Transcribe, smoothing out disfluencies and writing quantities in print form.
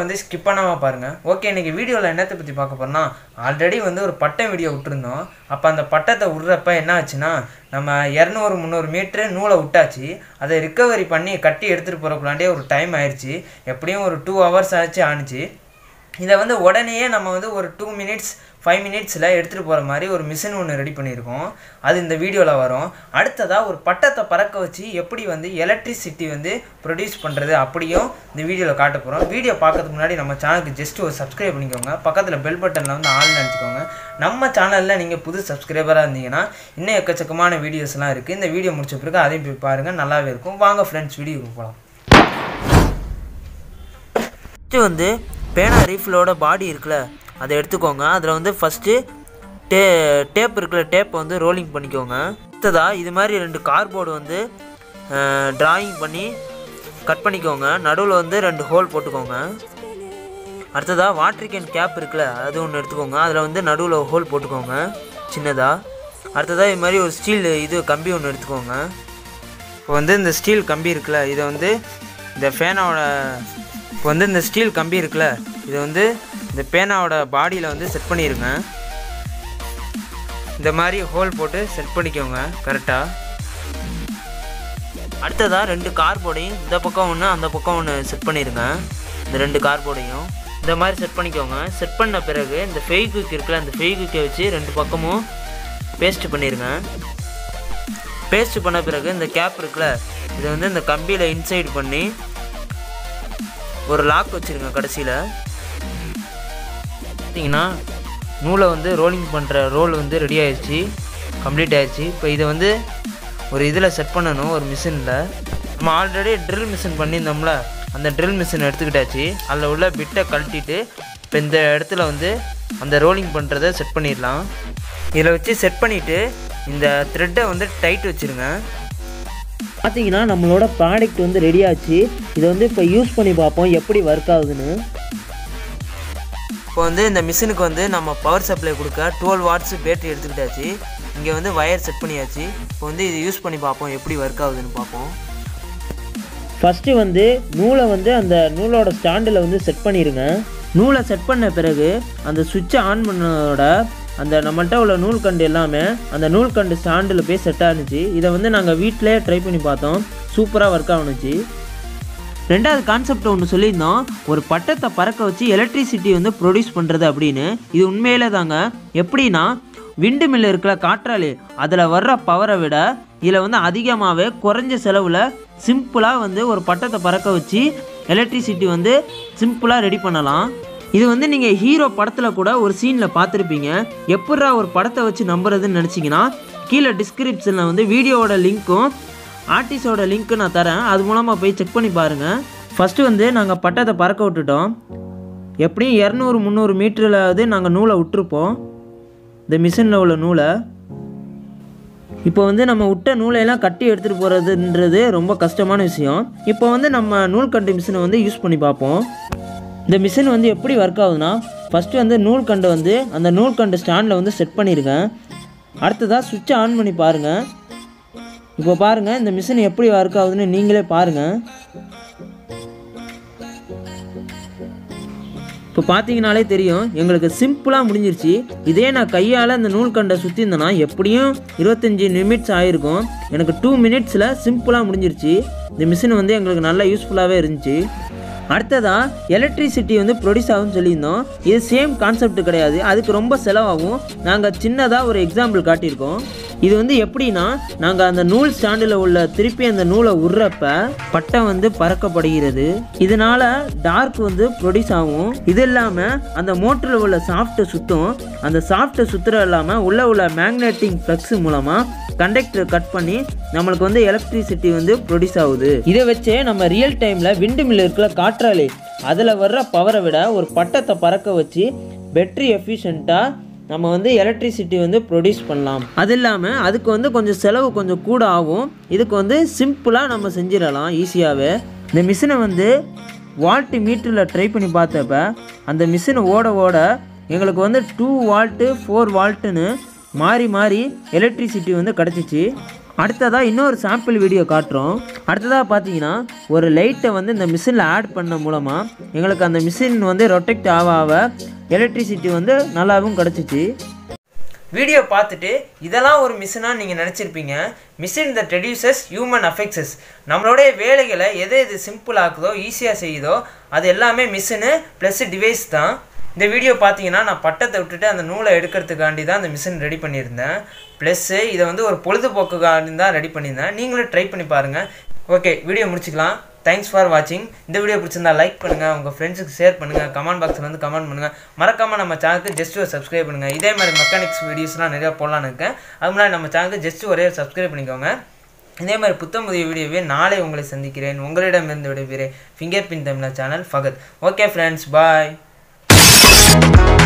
வந்து ஸ்கிப் பண்ணாமல் பாருங்கள். ஓகே, இன்றைக்கி வீடியோவில் என்னத்தை பற்றி பார்க்க போகிறோம்னா, ஆல்ரெடி வந்து ஒரு பட்டம் வீடியோ விட்டுருந்தோம். அப்போ அந்த பட்டத்தை விட்றப்ப என்ன ஆச்சுன்னா, நம்ம 200-300 மீட்ரு நூலை விட்டாச்சு. அதை ரிக்கவரி பண்ணி கட்டி எடுத்துகிட்டு போகிறக்குள்ளாண்டே ஒரு டைம் ஆயிடுச்சு. எப்படியும் ஒரு 2 hours ஆணுச்சு. இதை வந்து உடனேயே நம்ம வந்து ஒரு 2 minutes 5 minutesல எடுத்துகிட்டு போகிற மாதிரி ஒரு மிஷின் ஒன்று ரெடி பண்ணியிருக்கோம். அது இந்த வீடியோவில் வரும். அடுத்ததாக ஒரு பட்டத்தை பறக்க வச்சு எப்படி வந்து எலக்ட்ரிசிட்டி வந்து ப்ரொடியூஸ் பண்ணுறது அப்படியும் இந்த வீடியோவில் காட்ட போகிறோம். வீடியோ பார்க்கறதுக்கு முன்னாடி நம்ம சேனலுக்கு ஜஸ்ட் ஒரு சப்ஸ்கிரைப் பண்ணிக்கோங்க. பக்கத்தில் பெல் பட்டனில் வந்து ஆள்னு நினச்சிக்கோங்க. நம்ம சேனலில் நீங்கள் புது சப்ஸ்கிரைபராக இருந்தீங்கன்னா இன்னும் எக்கச்சக்கமான வீடியோஸ்லாம் இருக்குது. இந்த வீடியோ முடிச்ச பிறகு அதையும் போய் பாருங்கள், நல்லாவே இருக்கும். வாங்க ஃப்ரெண்ட்ஸ், வீடியோக்கு போகலாம். ஃபஸ்ட்டு வந்து பேனா ரீஃபிலோட பாடி இருக்குல்ல, அதை எடுத்துக்கோங்க. அதில் வந்து ஃபஸ்ட்டு டேப் இருக்குல்ல, டேப்பை வந்து ரோலிங் பண்ணிக்கோங்க. அடுத்ததாக இது மாதிரி 2 கார்ட்போர்டு வந்து ட்ராயிங் பண்ணி கட் பண்ணிக்கோங்க. நடுவில் வந்து 2 ஹோல் போட்டுக்கோங்க. அடுத்ததாக வாட்டர் கேன் கேப் இருக்குல்ல, அது ஒன்று எடுத்துக்கோங்க. அதில் வந்து நடுவில் ஹோல் போட்டுக்கோங்க சின்னதாக. அடுத்ததாக இது மாதிரி ஒரு ஸ்டீல் கம்பி ஒன்று எடுத்துக்கோங்க. இப்போ வந்து இந்த ஸ்டீல் கம்பி இருக்குல்ல, இதை வந்து இந்த ஃபேனாவோட இந்த ஸ்டீல் கம்பி இருக்குல்ல, இதை வந்து இந்த பேனாவோட பாடியில் வந்து செட் பண்ணிடுங்க. இந்த மாதிரி ஹோல் போட்டு செட் பண்ணிக்கோங்க கரெக்டாக. அடுத்ததாக 2 கார்ட்போர்டையும் இந்த பக்கம் ஒன்று அந்த பக்கம் ஒன்று செட் பண்ணிடுங்க. இந்த 2 கார்ட்போர்டையும் இந்த மாதிரி செட் பண்ணிக்கோங்க. செட் பண்ண பிறகு இந்த ஃபெவிக்விக் இருக்குல்ல, அந்த ஃபெவிக்விக்கை வச்சு 2 பக்கமும் பேஸ்ட் பண்ணிடுங்க. பேஸ்ட் பண்ண பிறகு இந்த கேப் இருக்குல்ல, இதை வந்து இந்த கம்பியில் இன்சைட் பண்ணி ஒரு லாக் வச்சுருங்க. கடைசியில் பார்த்தீங்கன்னா நூலை வந்து ரோலிங் பண்ணுற ரோல் வந்து ரெடி ஆயிடுச்சு, கம்ப்ளீட் ஆயிடுச்சு. இப்போ இதை வந்து ஒரு இதில் செட் பண்ணணும், ஒரு மிஷினில். நம்ம ஆல்ரெடி ட்ரில் மிஷின் பண்ணியிருந்தோம்ல, அந்த ட்ரில் மிஷின் எடுத்துக்கிட்டாச்சு. அதில் உள்ள பிட்டை கழட்டிட்டு இப்போ இந்த இடத்துல வந்து அந்த ரோலிங் பண்ணுறதை செட் பண்ணிடலாம். இதில் வச்சு செட் பண்ணிவிட்டு இந்த த்ரெட்டை வந்து டைட் வச்சுருங்க. பார்த்தீங்கன்னா நம்மளோட ப்ராடக்ட் வந்து ரெடி ஆச்சு. இதை வந்து இப்போ யூஸ் பண்ணி பார்ப்போம் எப்படி ஒர்க் ஆகுதுன்னு. இப்போ வந்து இந்த மிஷினுக்கு வந்து நம்ம பவர் சப்ளை கொடுக்க 12 watts பேட்டரி எடுத்துக்கிட்டாச்சு. இங்கே வந்து வயர் செட் பண்ணியாச்சு. இப்போ வந்து இது யூஸ் பண்ணி பார்ப்போம் எப்படி ஒர்க் ஆகுதுன்னு பார்ப்போம். ஃபஸ்ட்டு வந்து நூலை வந்து அந்த நூலோட ஸ்டாண்டில் வந்து செட் பண்ணிடுங்க. நூலை செட் பண்ண பிறகு அந்த சுவிட்சை ஆன் பண்ணோட அந்த நம்மள்கிட்ட உள்ள நூல்கண்டு எல்லாமே அந்த நூல்கண்டு ஸ்டாண்டில் போய் செட் ஆணுச்சு. இதை வந்து நாங்கள் வீட்டிலே ட்ரை பண்ணி பார்த்தோம், சூப்பராக ஒர்க் ஆகுனுச்சு. 2வது கான்செப்ட் ஒன்று சொல்லியிருந்தோம், ஒரு பட்டத்தை பறக்க வச்சு எலக்ட்ரிசிட்டி வந்து ப்ரொடியூஸ் பண்ணுறது அப்படின்னு. இது உண்மையிலே தாங்க. எப்படின்னா, விண்டு மில் இருக்கிற காற்றாலை அதில் வர்ற பவரை விட இதில் வந்து அதிகமாகவே குறைஞ்ச செலவில் சிம்பிளாக வந்து ஒரு பட்டத்தை பறக்க வச்சு எலக்ட்ரிசிட்டி வந்து சிம்பிளாக ரெடி பண்ணலாம். இது வந்து நீங்கள் ஹீரோ படத்தில் கூட ஒரு சீனில் பார்த்துருப்பீங்க. எப்பட்றா ஒரு படத்தை வச்சு நம்புறதுன்னு நினச்சிங்கன்னா கீழே டிஸ்கிரிப்ஷனில் வந்து வீடியோவோட லிங்க்கும் ஆர்டிஸ்டோட லிங்க்கும் நான் தரேன். அது மூலமாக போய் செக் பண்ணி பாருங்கள். ஃபஸ்ட்டு வந்து நாங்கள் பட்டத்தை பறக்க விட்டுட்டோம். எப்படியும் 200-300 மீட்டரில் நாங்கள் நூலை விட்டுருப்போம், இந்த மிஷினில் உள்ள நூலை. இப்போ வந்து நம்ம விட்ட நூலையெல்லாம் கட்டி எடுத்துகிட்டு போகிறதுன்றது ரொம்ப கஷ்டமான விஷயம். இப்போ வந்து நம்ம நூல்கண்டு மிஷினை வந்து யூஸ் பண்ணி பார்ப்போம். இந்த மிஷின் வந்து எப்படி ஒர்க் ஆகுதுன்னா, ஃபஸ்ட்டு வந்து நூல்கண்டு வந்து அந்த நூல்கண்டு ஸ்டாண்டில் வந்து செட் பண்ணிடுங்க. அடுத்ததாக சுவிட்சை ஆன் பண்ணி பாருங்கள். இப்போ பாருங்கள் இந்த மிஷின் எப்படி ஒர்க் ஆகுதுன்னு நீங்களே பாருங்கள். இப்போ பார்த்தீங்கனாலே தெரியும், எங்களுக்கு சிம்பிளாக முடிஞ்சிருச்சு. இதே நான் கையால் அந்த நூல்கண்டை சுற்றிருந்தேன்னா எப்படியும் 25 நிமிட்ஸ் ஆகிருக்கும். எனக்கு 2 minutesல சிம்பிளாக முடிஞ்சிருச்சு. இந்த மிஷின் வந்து எங்களுக்கு நல்லா யூஸ்ஃபுல்லாகவே இருந்துச்சு. அடுத்ததாக எலக்ட்ரிசிட்டி வந்து ப்ரொடியூஸ் ஆகும்னு சொல்லியிருந்தோம். இது சேம் கான்செப்ட் கிடையாது, அதுக்கு ரொம்ப செலவாகும். நாங்கள் சின்னதாக ஒரு எக்ஸாம்பிள் காட்டியிருக்கோம். இது வந்து எப்படின்னா, நாங்கள் அந்த நூல் ஸ்டாண்டில் உள்ள திருப்பி அந்த நூலை உர்றப்ப பட்டம் வந்து பறக்கப்படுகிறது. இதனால் டார்க் வந்து ப்ரொடியூஸ் ஆகும். இது இல்லாமல் அந்த மோட்டரில் உள்ள சாஃப்ட்டை சுற்றும். அந்த சாஃப்ட்டை சுற்றுற இல்லாமல் உள்ள மேக்னெட்டிக் ஃப்ளக்ஸ் மூலமாக கண்டக்டர் கட் பண்ணி நம்மளுக்கு வந்து எலக்ட்ரிசிட்டி வந்து ப்ரொடியூஸ் ஆகுது. இதை வச்சே நம்ம ரியல் டைமில் விண்டு மில் இருக்கிற காற்றாலை அதில் வர்ற பவரை விட ஒரு பட்டத்தை பறக்க வச்சு பேட்டரி எஃபிஷியண்ட்டாக நம்ம வந்து எலக்ட்ரிசிட்டி வந்து ப்ரொடியூஸ் பண்ணலாம். அது இல்லாமல் அதுக்கு வந்து கொஞ்சம் செலவு கொஞ்சம் கூட ஆகும். இதுக்கு வந்து சிம்பிளாக நம்ம செஞ்சிடலாம் ஈஸியாகவே. இந்த மிஷினை வந்து வால்ட் மீட்டரில் ட்ரை பண்ணி பார்த்தப்ப அந்த மிஷினை ஓட எங்களுக்கு வந்து 2 volt 4 voltன்னு மாறி எலக்ட்ரிசிட்டி வந்து கிடச்சிச்சு. அடுத்ததாக இன்னொரு சாம்பிள் வீடியோ காட்டுறோம். அடுத்ததாக பார்த்தீங்கன்னா ஒரு லைட்டை வந்து இந்த மிஷினில் ஆட் பண்ண மூலமாக எங்களுக்கு அந்த மிஷின் வந்து ரொட்டேட் ஆக எலக்ட்ரிசிட்டி வந்து நல்லாவும் கிடச்சிச்சு. வீடியோ பார்த்துட்டு இதெல்லாம் ஒரு மிஷினாக நீங்கள் நினச்சிருப்பீங்க. Machine that reduces human efforts. நம்மளுடைய வேலைகளை எது சிம்பிள் ஆக்குதோ ஈஸியாக செய்யுதோ அது எல்லாமே மிஷினு ப்ளஸ் டிவைஸ் தான். இந்த வீடியோ பார்த்தீங்கன்னா நான் பட்டத்தை விட்டுட்டு அந்த நூலை எடுக்கிறதுக்காண்டி தான் அந்த மிஷின் ரெடி பண்ணியிருந்தேன். ப்ளஸ்ஸு இதை வந்து ஒரு பொழுதுபோக்குக்காண்டி தான் ரெடி பண்ணியிருந்தேன். நீங்களும் ட்ரை பண்ணி பாருங்கள். ஓகே, வீடியோ முடிச்சுக்கலாம். தேங்க்ஸ் ஃபார் வாட்சிங். இந்த வீடியோ பிடிச்சிருந்தா லைக் பண்ணுங்கள், உங்கள் ஃப்ரெண்ட்ஸுக்கு ஷேர் பண்ணுங்கள், கமெண்ட் பாக்ஸில் வந்து கமெண்ட் பண்ணுங்கள். மறக்காமல் நம்ம சேனலுக்கு ஜஸ்ட் ஒரு சப்ஸ்கிரைப் பண்ணுங்கள். இதே மாதிரி மெக்கானிக்ஸ் வீடியோஸ்லாம் நிறையா போடலான்னு இருக்கேன். அது முன்னாடி நம்ம சேனலுக்கு ஜஸ்ட் ஒரே சப்ஸ்கிரைப் பண்ணிக்கோங்க. இதே மாதிரி புதிய வீடியோவே நாளை உங்களை சந்திக்கிறேன். உங்களிடமிருந்து விடைபெறுகிறேன். Finger print Tamil channel Fahad. Okay friends, பாய்.